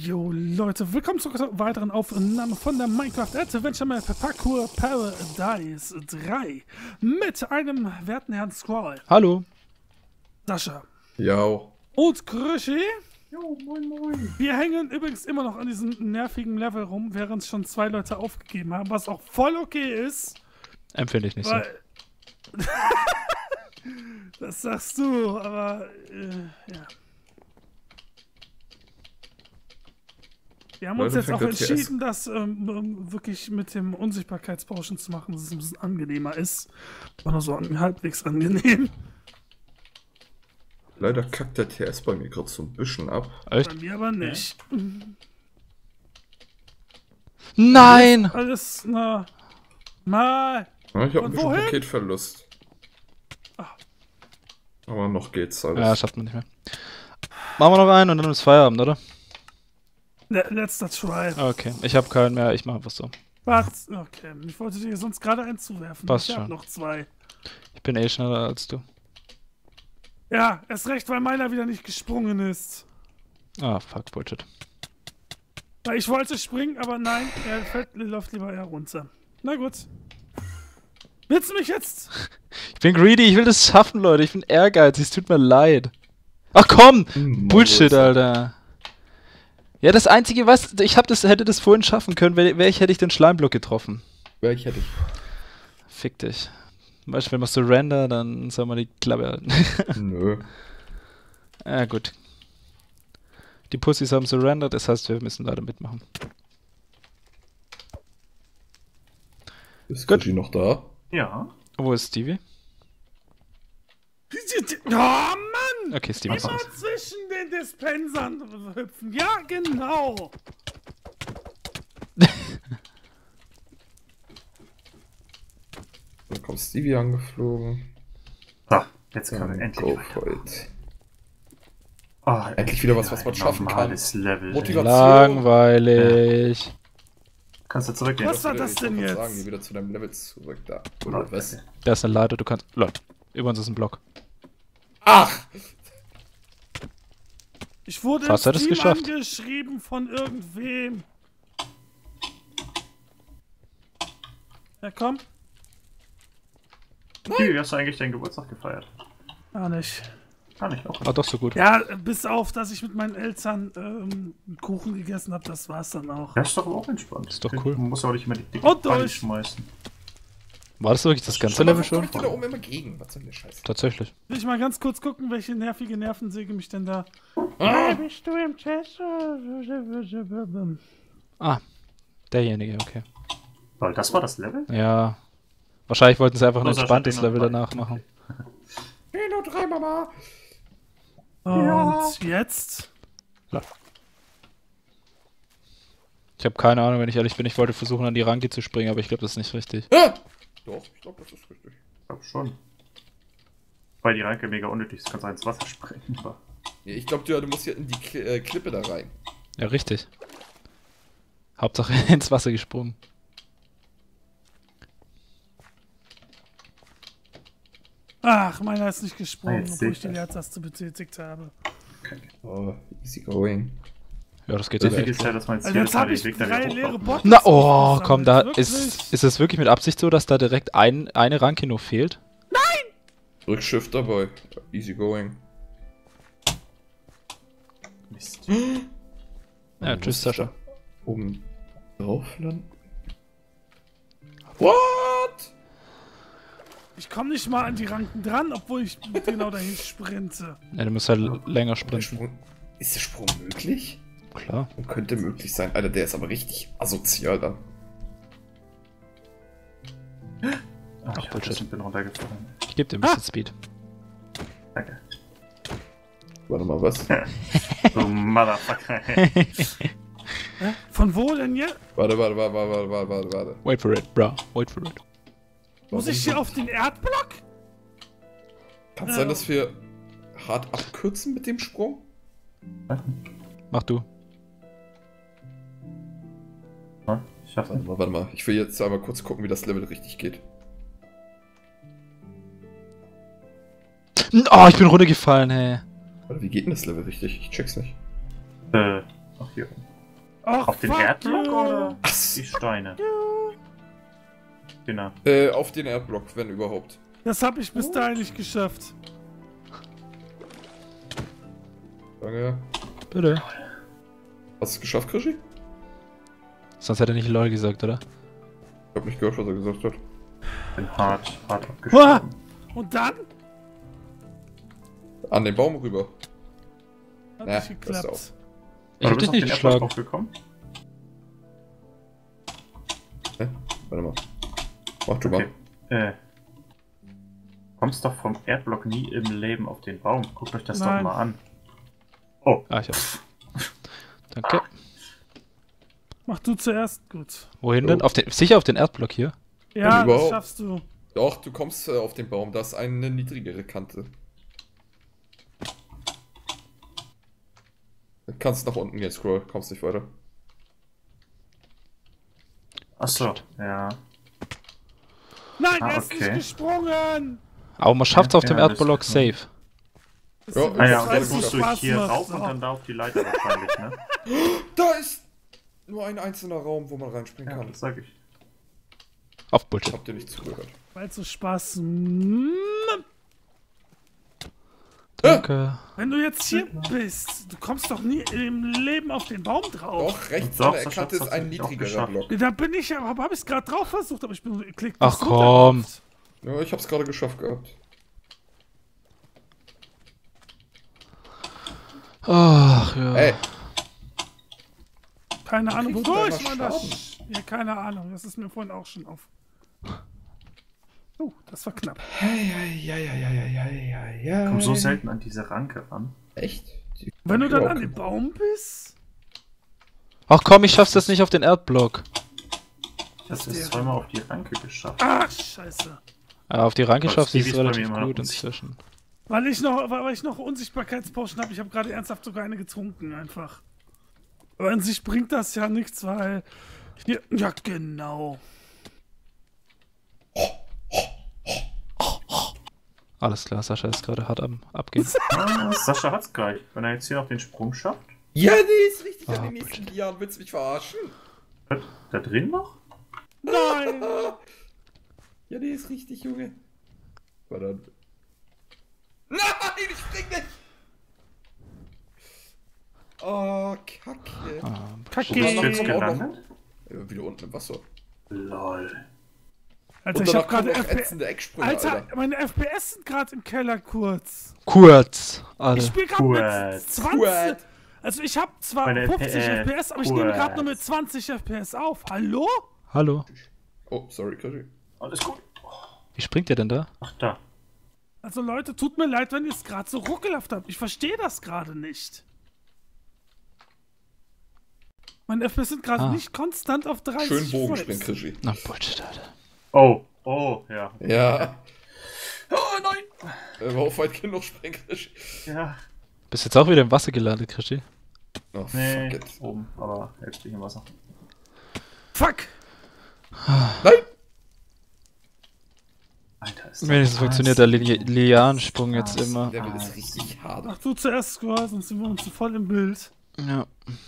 Jo Leute, willkommen zu einer weiteren Aufnahme von der Minecraft Adventure Map Parkour Paradise 3 mit einem werten Herrn Squall. Hallo. Sascha. Jo. Und Krüschi. Jo, moin moin. Wir hängen übrigens immer noch an diesem nervigen Level rum, während schon 2 Leute aufgegeben haben, was auch voll okay ist. Empfinde ich nicht so. Das sagst du, aber ja. Wir haben uns jetzt auch entschieden, das wirklich mit dem Unsichtbarkeitspotion zu machen, dass es ein bisschen angenehmer ist. War nur so halbwegs angenehm. Leider kackt der TS bei mir gerade so ein bisschen ab. Echt? Bei mir aber nicht. Nein! Alles normal. Ja, ich habe ein Und bisschen wohin? Paketverlust. Ah. Aber noch geht's alles. Ja, schafft man nicht mehr. Machen wir noch einen und dann ist Feierabend, oder? Letzter Try. Okay, ich habe keinen mehr, ich mache einfach so. Warte, okay. Ich wollte dir sonst gerade einen zuwerfen. Passt ich hab schon. noch 2. Ich bin eh schneller als du. Ja, erst recht, weil meiner wieder nicht gesprungen ist. Ah, fuck, Bullshit. Weil ich wollte springen, aber nein, er läuft lieber eher runter. Na gut. Willst du mich jetzt? Ich bin greedy, ich will das schaffen, Leute. Ich bin ehrgeizig, es tut mir leid. Ach komm! Bullshit, Alter. Ja, das Einzige, was... Ich hätte das vorhin schaffen können, hätte ich den Schleimblock getroffen. Welch hätte ich? Fick dich. Zum Beispiel, wenn man so render, dann soll man die Klappe halten. Nö. Ja, gut. Die Pussys haben surrendered, das heißt, wir müssen leider mitmachen. Ist Gut. Gucci noch da? Ja. Wo ist Stevie? Oh Mann! Okay, Stevie ist Immer raus. zwischen den Dispensern hüpfen. Ja, genau. Da kommt Stevie angeflogen. So, jetzt können wir endlich Go weiter. for it. Oh, Endlich wieder was man schaffen kann. normales Level. Motivation. Langweilig. Kannst du zurückgehen? Was war das Ich denn wollte jetzt? Sagen, geh wieder zu deinem Level zurück da. Oh, Oder was? okay. Da ist eine Leiter, du kannst... Leute, über uns ist ein Block. Ach! Ich wurde Fast hat es Steam geschafft. angeschrieben von irgendwem. Ja, komm. Wie hast du eigentlich deinen Geburtstag gefeiert? Gar nicht. Gar nicht, auch. Ah, doch, so gut. Ja, bis auf, dass ich mit meinen Eltern einen Kuchen gegessen habe, das war's dann auch. Das ist doch auch entspannt. Ist doch cool. Du musst auch nicht immer die dicke Und Ball durch. schmeißen. War das wirklich das ganze Level Warum schon? kommt der da oben immer gegen? Was soll denn der Scheiß? Tatsächlich. Will ich mal ganz kurz gucken, welche nervige Nervensäge mich denn da... Ah! Bist du im Chess? Ah, derjenige, okay. Weil das war das Level? Ja. Wahrscheinlich wollten sie einfach ein Sascha, entspanntes den und Level beiden. danach machen. 3, Mama! Und jetzt? Ich habe keine Ahnung, wenn ich ehrlich bin. Ich wollte versuchen, an die Ranke zu springen, aber ich glaube, das ist nicht richtig. Ah! Doch, ich glaube, das ist richtig. Ich glaub schon. Weil die Ranke mega unnötig ist, kannst du ins Wasser springen. Aber Ja, ich glaube, du musst hier in die Klippe da rein. Ja, richtig. Hauptsache ins Wasser gesprungen. Ach, meiner ist nicht gesprungen, Jetzt obwohl ich seht die ihr. Leertaste betätigt habe. Oh, easy going. Ja, das geht Wichtig sogar wichtig echt. ist ja, dass man jetzt Also jetzt habe ich den 3 Weg leere hochkommt. Boxen. Na, oh, komm, da ist es wirklich mit Absicht so, dass da direkt eine Ranke nur fehlt? Rückschiff dabei. Easy going. Mist. Ja, tschüss, Sascha. Oben drauf landen. What? Ich komme nicht mal an die Ranken dran, obwohl ich genau dahin sprinte. Ja, du musst halt länger Der sprinten. Sprung, ist der Sprung möglich? Klar. Und könnte möglich sein. Alter, der ist aber richtig asozial da. Ach, ich Bullshit. bin runtergefallen. Ich gebe dir ein bisschen Speed. Danke. Warte mal, was? Du Motherfucker. Von wo denn hier? Warte. Wait for it, bro. Wait for it. Muss ich hier auf den Erdblock? Kann es sein, dass wir hart abkürzen mit dem Sprung? Mach du. Ich schaff's nicht. Warte mal. Ich will jetzt einmal kurz gucken, wie das Level richtig geht. Oh, ich bin runtergefallen, hey. Warte, wie geht denn das Level richtig? Ich check's nicht. Ach, hier. Ach, Auf den fuck Erdblock you. oder die Steine? Genau. Auf den Erdblock, wenn überhaupt. Das habe ich bis dahin nicht geschafft. Danke. Bitte. Hast du es geschafft, Krischi? Sonst hätte er nicht LOL gesagt, oder? Ich hab nicht gehört, was er gesagt hat. Bin hart abgestorben. Und dann? An den Baum rüber. Hat Ja, nicht passt geklappt. auf. Ich hab dich nicht geschlagen. Aufgekommen? Warte mal. Mach du Okay. mal. Kommst doch vom Erdblock nie im Leben auf den Baum. Guckt euch das Nein. doch mal an. Oh, Ah, ich hab's. Danke. Mach du zuerst. Gut. Wohin denn? Sicher auf den Erdblock hier? Ja, das überhaupt. schaffst du. Doch, du kommst auf den Baum. Da ist eine niedrigere Kante. Du kannst nach unten gehen, scroll. Kommst nicht weiter. achso, ja. Nein, Ah, er ist okay. nicht gesprungen. Aber man schafft's auf dem Ja, das- Erdblock safe. Das Ja, ist Ah ja, Das und weiß jetzt ich, musst du Spaß hier macht. rauf So. und dann da auf die Leiter wahrscheinlich, ne? Da ist nur ein einzelner Raum, wo man reinspringen Ja, kann. das sag ich. Auf Bullshit. Habt ihr nicht zugehört? Weil so Spaß. Danke. Wenn du jetzt hier bist, du kommst doch nie im Leben auf den Baum drauf. Doch, rechts Doch, an der das Kante ist hat's ein tatsächlich auch niedrigerer geschafft. Block. Da bin ich ja, habe ich es gerade drauf versucht, aber ich bin geklickt. Ach, komm. Ja, ich hab's gerade geschafft gehabt. Ach ja. Ey, Keine Ahnung, kriegst du wodurch da man mal das. Ja, keine Ahnung. Das ist mir vorhin auch schon auf. Das war knapp. Komm so selten an diese Ranke ran. echt? Wenn du dann Ja, an dem Baum bist. Ach komm, ich schaff's jetzt nicht auf den Erdblock. Ich hab's jetzt zweimal auf die Ranke geschafft. Ach, scheiße. Ja, auf die Ranke Gott, schaffst du Stevie es ist bei mir relativ immer noch gut unsicher. inzwischen. Weil ich noch Unsichtbarkeitspotion habe. Ich habe gerade ernsthaft sogar eine getrunken, einfach. Aber an sich bringt das ja nichts, weil. Hier, ja, genau. Alles klar, Sascha ist gerade hart am Abgehen. Ah, Sascha hat's gleich. Wenn er jetzt hier noch den Sprung schafft. Ja, nee, ist richtig an Ah, den nächsten Jahren. Willst du mich verarschen? Was? Da drin noch? Nein! Ja, nee, ist richtig, Junge. Verdammt. Nein, ich spring nicht! Oh, Kacke. Ah, Kacke. Und danach Jetzt kommt auch noch- gelandet? Wieder unten im Wasser. Lol. Alter, Und ich danach hab gerade kommen noch FPS. ätzende Ecksprünge, Alter, Alter. meine FPS sind gerade im Keller kurz. kurz, Ich alle. spiele gerade mit Kurz. 20. Kurz. Also ich habe zwar Meine 50 FPS, FPS, aber ich nehme gerade nur mit kurz. 20 FPS auf. Hallo? Hallo. Oh, sorry, Krischi. Alles gut. Wie springt ihr denn da? Ach, da. Also Leute, tut mir leid, wenn ihr es gerade so ruckelhaft habt. Ich verstehe das gerade nicht. Meine FPS sind gerade Ah. nicht konstant auf 30 Schön Bogenspringen, Frames. Krischi. Na, Bullshit, Alter. Oh, ja. Ja. Oh nein! War auch weit genug springen, Krischi. Ja. Bist jetzt auch wieder im Wasser gelandet, Krischi? Oh, Nee, fuck it. oben, aber jetzt bin ich im Wasser. Fuck! Nein! Alter, ist das Wenigstens funktioniert der Liansprung jetzt Das immer. Level ist richtig hart. Mach du zuerst Score, sonst sind wir uns so voll im Bild. Ja.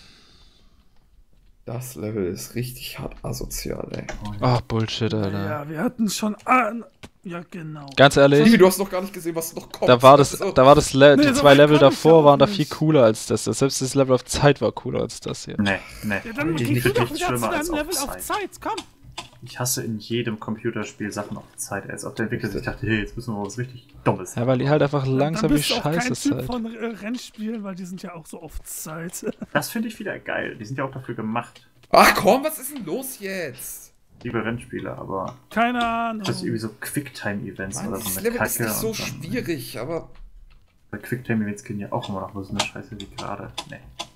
Das Level ist richtig hart asozial, ey. Ach, Bullshit, Alter. Ja, wir hatten schon. Ja, genau. Ganz ehrlich, Stevie, du hast noch gar nicht gesehen, was noch kommt. da war das, Also, da war das Nee, die so zwei weit Level komm ich davor ja waren da auch viel nicht. cooler als das. Selbst das Level auf Zeit war cooler als das hier. Nee. Ja, dann Die gehst du sind doch nichts wieder zu schlimmer als deinem Level auf auf Zeit. Zeit, komm. Ich hasse in jedem Computerspiel Sachen auf Zeit, als ob der Entwickler sich dachte, hey, jetzt müssen wir was richtig Dummes. Ja, weil die halt einfach Dann langsam wie bist du auch kein scheiße Typ seid. von Rennspielen, weil die sind ja auch so oft Zeit. Das finde ich wieder geil. Die sind ja auch dafür gemacht, Ach komm, was ist denn los jetzt? liebe Rennspiele, aber Keine Ahnung. das ist irgendwie so Quicktime-Events Mann, oder dieses so eine Level Kacke. ist nicht so und dann- schwierig, aber... Bei Quicktime-Events gehen ja auch immer noch so eine Scheiße wie gerade. Nee.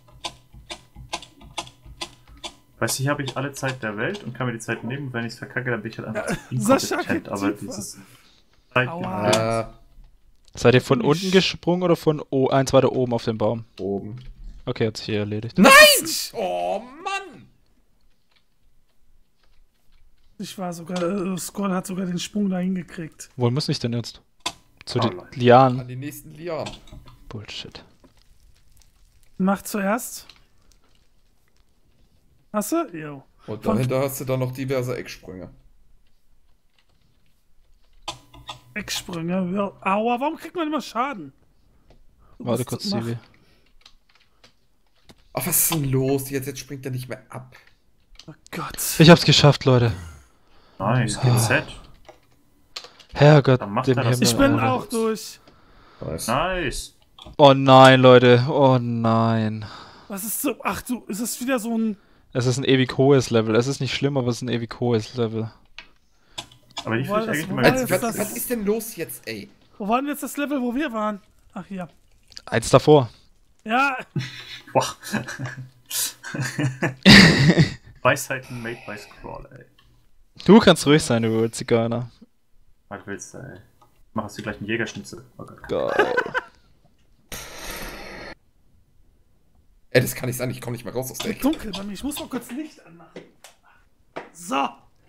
Weißt du, hier habe ich alle Zeit der Welt und kann mir die Zeit nehmen. Und wenn ich es verkacke, dann bin ich halt einfach Sascha inkompetent. geht Aber tiefer. dieses Zeit Aua. Seid ihr von unten gesprungen oder von eins weiter oben auf den Baum? Oben. Okay, hat sich hier erledigt. Nein! Oh Mann! Ich war sogar, Skoll hat sogar den Sprung dahin gekriegt. Wo muss ich denn jetzt? Zu Oh, den Leute. Lianen. An die nächsten Lianen. Bullshit. Mach zuerst. Hast du? Jo. Und dahinter hast du dann noch diverse Ecksprünge. Ecksprünge. Ja. Aua, warum kriegt man immer Schaden? Warte kurz, Sibi. Ach, was ist denn los? Jetzt springt er nicht mehr ab. Oh Gott. Ich hab's geschafft, Leute. Nice, GZ. Herrgott, Dann macht dem er das. Himmel. Ich bin Alter. auch durch. Nice. Nice. Oh nein, Leute. Oh nein. Was ist so? Ach du, ist es wieder so ein... Es ist ein ewig hohes Level. Es ist nicht schlimm, aber es ist ein ewig hohes Level. Aber die Wo war finde ich das- eigentlich wo immer war ganz das- Was ist denn los jetzt, ey? Wo war denn jetzt das Level, wo wir waren? Ach, hier. Eins davor. Ja, Boah. Weisheiten made by Scroll, ey. Du kannst ruhig sein, du Zigeuner. Was willst du, ey? Mach hast du gleich einen Jägerschnitzel. Oh Gott. Geil. Ey, das kann nicht sein, ich komme nicht mehr raus aus der Ecke. dunkel bei mir. Ich muss mal kurz Licht anmachen. So.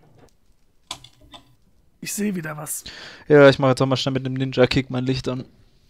Ich sehe wieder was. Ja, ich mache jetzt auch mal schnell mit dem Ninja-Kick mein Licht an.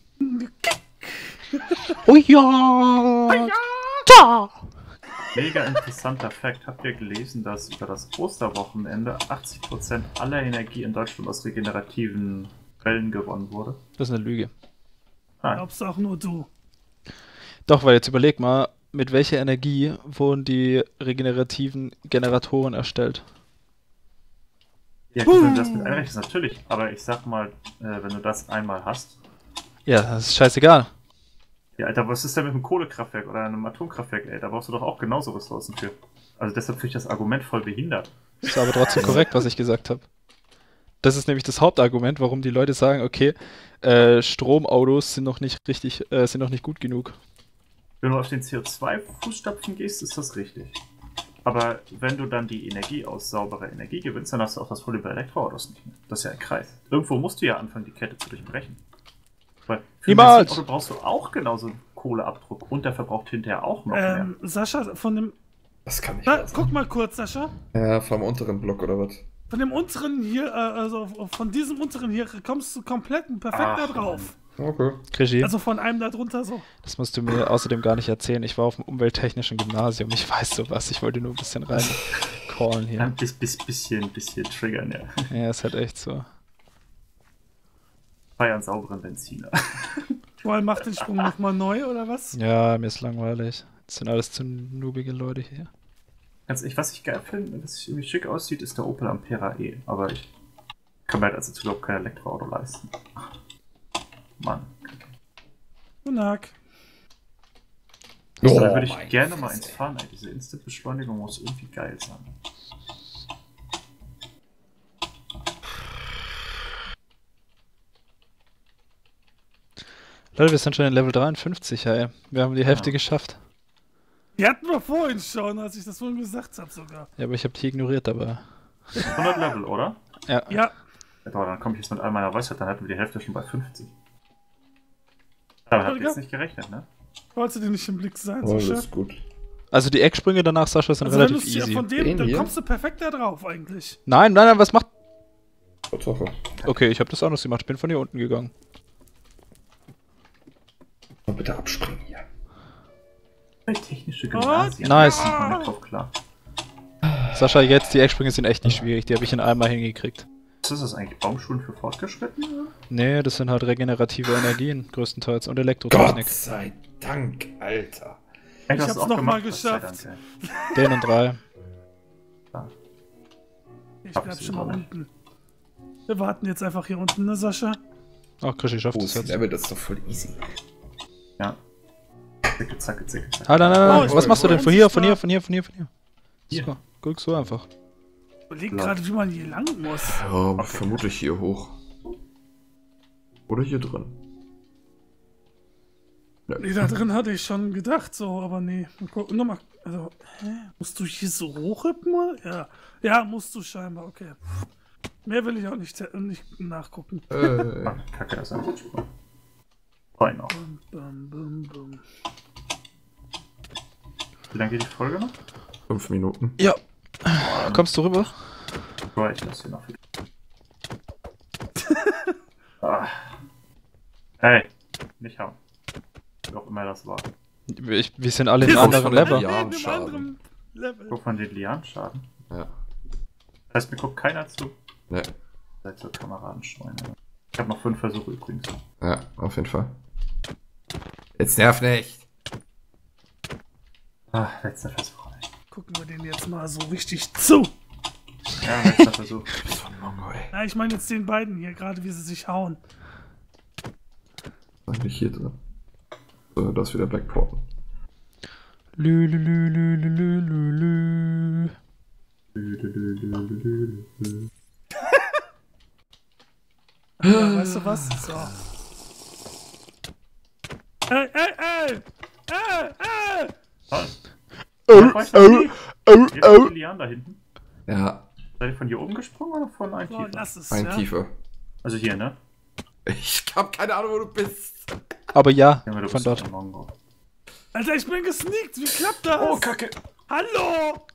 Oh ja! Da! Mega interessanter Fakt. Habt ihr gelesen, dass über das Osterwochenende 80% aller Energie in Deutschland aus regenerativen Quellen gewonnen wurde? Das ist eine Lüge. Nein. Glaubst auch nur du. Doch, weil jetzt überleg mal, mit welcher Energie wurden die regenerativen Generatoren erstellt? Ja, gut, wenn du das mit einrechnest, natürlich. Aber ich sag mal, wenn du das einmal hast. Ja, das ist scheißegal. Ja, Alter, was ist denn mit einem Kohlekraftwerk oder einem Atomkraftwerk, ey? Da brauchst du doch auch genauso Ressourcen für. Also deshalb finde ich das Argument voll behindert. Ist aber trotzdem korrekt, was ich gesagt habe. Das ist nämlich das Hauptargument, warum die Leute sagen, okay, Stromautos sind noch nicht richtig, sind noch nicht gut genug. Wenn du auf den CO2-Fußstapfen gehst, ist das richtig. Aber wenn du dann die Energie aus sauberer Energie gewinnst, dann hast du auch das Problem bei Elektroautos nicht mehr. Das ist ja ein Kreis. Irgendwo musst du ja anfangen, die Kette zu durchbrechen. Weil für ein Niemals! Benzinauto brauchst du auch genauso Kohleabdruck und der verbraucht hinterher auch noch mehr. Sascha, von dem... Das kann nicht Na, wahr sein. guck mal kurz, Sascha. Ja, vom unteren Block oder was? Von dem unteren hier, also von diesem unteren hier kommst du komplett perfekt da Ach, drauf. Okay. Krischi, Also von einem da drunter so. das musst du mir außerdem gar nicht erzählen. Ich war auf dem umwelttechnischen Gymnasium. Ich weiß sowas. Ich wollte nur ein bisschen rein callen hier. Ein bisschen triggern, ja. Ja, ist halt echt so. Feiern sauberen Benziner. Joel macht den Sprung nochmal neu, oder was? Ja, mir ist langweilig. Das sind alles zu noobige Leute hier. Ganz ehrlich, was ich geil finde, was irgendwie schick aussieht, ist der Opel Ampera E. Aber ich kann mir halt also überhaupt kein Elektroauto leisten. Mann. Guten Tag. Da Oh, würde ich mein gerne mal Fresse. ins fahren, ey. Diese Instant-Beschleunigung muss irgendwie geil sein. Leute, wir sind schon in Level 53, ey. Wir haben die Hälfte geschafft. Die hatten wir vorhin schon, als ich das vorhin gesagt habe sogar. Ja, aber ich habe die ignoriert dabei. 100 Level, oder? Ja. Ja, Ja, doch, dann komme ich jetzt mit all meiner Weisheit, dann hätten wir die Hälfte schon bei 50. Aber habt ihr jetzt nicht gerechnet, ne? wolltest du dir nicht im Blick sein, Oh, Sascha? das ist gut. Also die Ecksprünge danach, Sascha, sind Also wenn relativ du easy. von dem, Den dann hier? kommst du perfekt da drauf eigentlich. Nein, was macht... Tatsache. Okay, ich habe das anders gemacht. Ich bin von hier unten gegangen. Mal bitte abspringen hier. Technische Gymnasien. Nice. Da kommt man nicht drauf klar. Sascha, jetzt, die Ecksprünge sind echt nicht schwierig. Die habe ich in einmal hingekriegt. Was ist das eigentlich? Baumschulen für Fortgeschrittene? Nee, das sind halt regenerative Energien, größtenteils. Und Gott Elektrotechnik. sei Dank, Alter. Ey, Ich du hast hab's es auch noch mal gemacht, Gott sei geschafft. Dank, Den und 3. Ich Hab bleib ich's schon mal immer nicht. unten. Wir warten jetzt einfach hier unten, ne, Sascha? Ach, Krischi schafft Oh, das das jetzt. Level, das ist doch voll easy. Ja. Zicke, zacke, zicke, zacke. Ah, nein. Oh, ich Was bin machst du denn? Von hier, von hier, von hier, von hier, von hier. Hier. So, guck so einfach. Ich überlege gerade, wie man hier lang muss. Ja, vermutlich hier hoch. Oder hier drin. Nee, da drin hatte ich schon gedacht, so, aber nee. Nochmal, also, musst du hier so hochhüppen, oder? Ja. Ja, musst du scheinbar, okay. Mehr will ich auch nicht nachgucken. Ah, Kacke, das ist ein Rutsprung. Fein auch. Bum, bum, bum. Wie lange geht die Folge noch? 5 Minuten. Ja. Kommst du rüber? Boah, ich lasse hier noch viel. Hey, nicht hauen. Wie auch immer das war. Wir sind alle in Wir einem sind anderen schon Level. Ja, in dem Schaden. anderen Level. Guck mal den Lianschaden. Ja. Das heißt, mir guckt keiner zu. Ne. Seid so Kameradenschweine. Ich habe noch 5 Versuche übrigens. Ja, auf jeden Fall. Jetzt nerv nicht! Ah, letzter Versuch. Gucken wir den jetzt mal so richtig zu. Ja, letzter Versuch. So ein Mongo, ey. Ja, ich meine jetzt den beiden hier, gerade wie sie sich hauen. Eigentlich hier drin. So, das ist wieder Black Portal. Lü, lü, lü, lü, lü, lü, lü. Ja, weißt du was? So. Ey! Hier ist die Lian da hinten. Ja, Seid ihr von hier oben gesprungen oder von einem So, tiefer? lass es, ein ja. Tiefe. Also hier, ne? Ich hab keine Ahnung, wo du bist. Aber ja, Ja, du von bist dort. ein Mongo. Alter, ich bin gesneakt. Wie klappt das? Oh, Kacke. Hallo!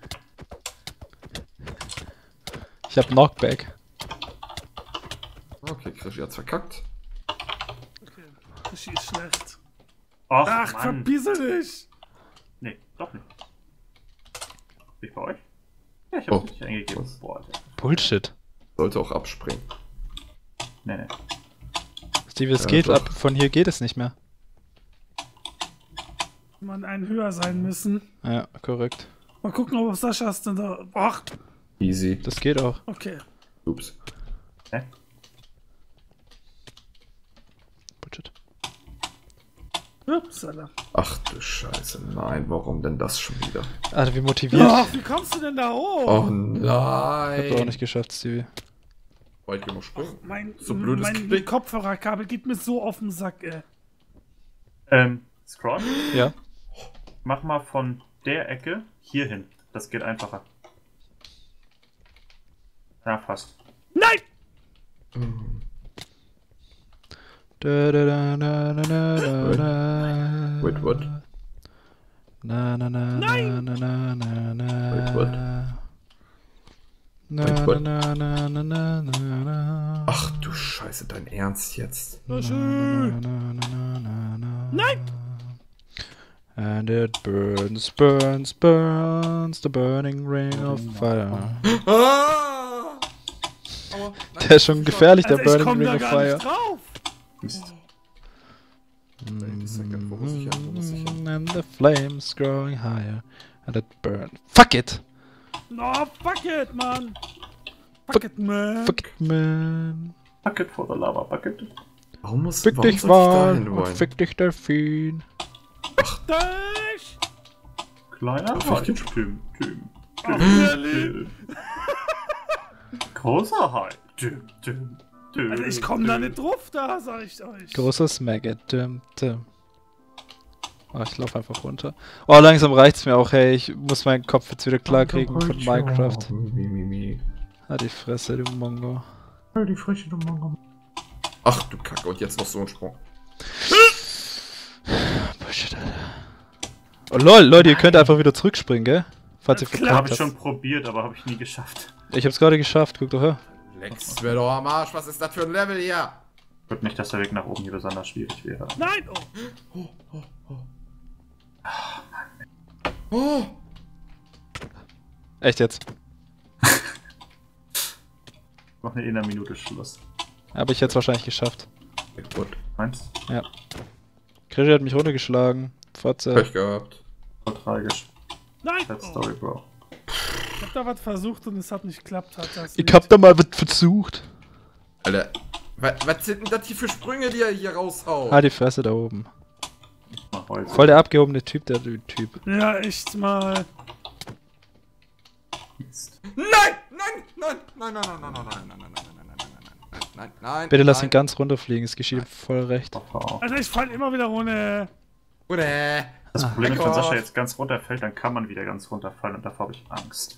Ich hab Knockback. Okay, Krischi hat's verkackt. Okay, Krischi ist schlecht. Ach, Ach, Mann. verbiese dich! Nee, doch nicht. Bin ich bei euch? Ja, ich hab's Oh. richtig eingegeben. Was? Boah, Alter. Bullshit. Sollte auch abspringen. Nee. Steve, es Ja, geht doch. ab. Von hier geht es nicht mehr. Man einen höher sein müssen. Ja, korrekt. Mal gucken, ob Saschas denn da. Ach, Easy. Das geht auch. okay. Ups. Hä? Bullshit. Upsala. Ach du Scheiße, nein, warum denn das schon wieder? Alter, wie motiviert. Ach, wie kommst du denn da hoch? Oh Hab nein! du auch nicht geschafft, Stevie. Wollt ihr mal springen? Mein, So blödes mein Klick. Kopfhörerkabel geht mir so auf den Sack, ey. Scroll. Ja. Mach mal von der Ecke hier hin. Das geht einfacher. Ja, fast. Nein! Da, da, da, da, da, da, da. Wait, what? Na, na, na, Nein! na, na, na, na. Wait, what? Na, Wait, what? na, na, na, na, na, na. Ach du Scheiße, dein Ernst jetzt? Na schön. Na, na, na, na, na. Nein! And it burns, burns, burns, the burning ring of fire. Ah! Aua, Der ist schon gefährlich, der Alter, ich Burning komm da Ring of gar Fire. nicht drauf. Mist. Wo muss ich hin? Wo muss ich hin? And the flames growing higher. And it burns. Fuck it! No, fuck it, man. Fuck it, man. Fuck it, man. Bucket for the lava bucket. Warum Fick warum dich, soll ich da Wal. hin Und wollen? fick dich, Delfin. Dich! Kleiner Darf ich Hai. den- Tim. Ach, Nelly. Großer Hai. Tim. Alter, ich komm da nicht drauf, da sag ich euch. Großes Maggot. Dim, dim. Oh, ich lauf einfach runter. Oh, langsam reicht's mir auch, hey. Ich muss meinen Kopf jetzt wieder klar kriegen von Minecraft. Mi. Halt die Fresse, du Mongo. Die Frösche, du Mongo. Ach du Kacke, und jetzt noch so ein Sprung. Bullshit, Alter. Oh lol, Leute, ihr könnt einfach wieder zurückspringen, gell? Falls ihr Klar. verkackt Habe ich habt. schon probiert, aber habe ich nie geschafft. Ich hab's gerade geschafft, guck doch her. Lex mir doch am Arsch, was ist das für ein Level hier? Ich würde nicht, dass der Weg nach oben hier besonders schwierig wäre. Nein! Oh. Oh! Echt jetzt. Ich mache in einer Minute Schluss. Aber ich hätte es wahrscheinlich geschafft. Gut, Meinst du? Ja. Krischi hat mich runtergeschlagen. Fotze. Pech gehabt. Voll tragisch. Nein! Sad Oh. story, Bro. Ich hab da was versucht und es hat nicht geklappt. Hat das Ich hab da mal was versucht. Alter, was sind denn das hier für Sprünge, die er hier raushaut? Ah, die Fresse da oben. Mach Holz. Voll der abgehobene Typ, der Typ. Ja, echt mal. Mist. Nein. Bitte lass ihn ganz runterfliegen, es geschieht ihm voll recht. Hoffe. Alter, ich fall immer wieder runter. Oder? Das Problem ist, mein wenn Gott. Sascha jetzt ganz runterfällt, dann kann man wieder ganz runterfallen und davor habe ich Angst.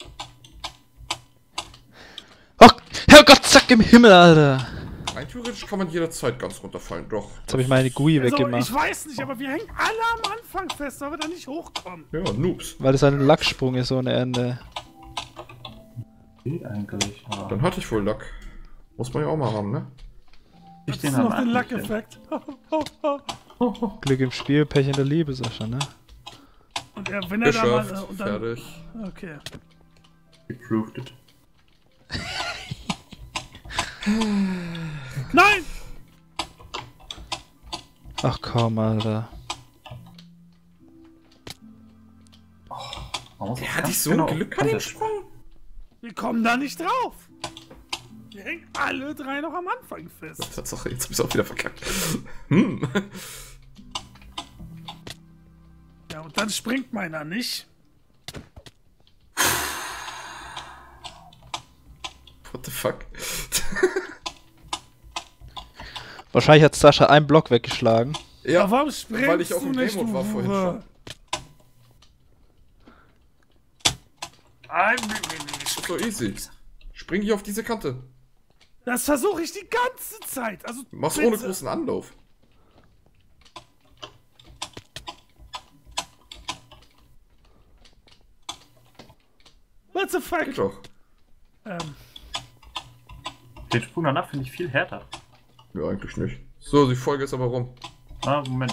Oh, Herrgott, zack im Himmel, Alter. Rein theoretisch kann man jederzeit ganz runterfallen, doch. Jetzt hab ich meine GUI Also, weggemacht. ich weiß nicht, aber wir hängen alle am Anfang fest, weil wir da nicht hochkommen. Ja, Noobs. Weil das ein Lacksprung ist ohne Ende. Geht eigentlich, aber Dann hatte ich wohl Lack. Muss man ja auch mal haben, ne? ich Das ist noch den Lack-Effekt. Glück im Spiel, Pech in der Liebe, Sascha, ne? Und gut, wenn er da Geschafft, mal... und dann, fertig. okay. Geproved it. Nein! Ach komm, Alter. Man muss Der auch hat ganz nicht so genau Glück auf bei dem Kante Sprung. Wir kommen da nicht drauf. Wir hängen alle drei noch am Anfang fest. Tatsache, jetzt hab ich's auch wieder verkackt. Ja, und dann springt meiner nicht. What the fuck? Wahrscheinlich hat Sascha einen Block weggeschlagen. Ja, Aber warum springst weil ich auf du dem nicht, Game Mode war du vorhin Hure? schon. So easy. Spring hier auf diese Kante. Das versuche ich die ganze Zeit. Also Mach's bitte. ohne großen Anlauf. What the fuck? Geht doch. Den Sprung danach finde ich viel härter. Ja, eigentlich nicht. So, die Folge ist aber rum. Ah, Moment.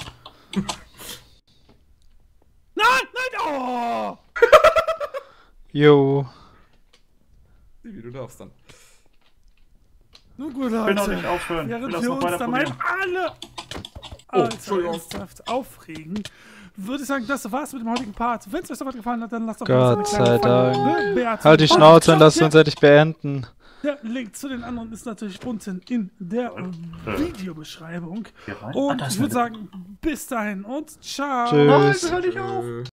Nein, nein, oh! Jo. Wie du darfst dann. Nun gut, Ich will noch nicht Leute. aufhören. Ich will Während das wir noch uns weiter da mal probieren. alle Entschuldigung. ernsthaft aufregen, würde ich sagen, das war's mit dem heutigen Part. Wenn es euch soweit gefallen hat, dann lasst doch Gott sei Dank. Bewertung. Halt die Schnauze und lass uns endlich beenden. Der Link zu den anderen ist natürlich unten in der Videobeschreibung. Hier rein. Und da ist ich würde eine- sagen, bis dahin und ciao. Tschüss. Tschüss.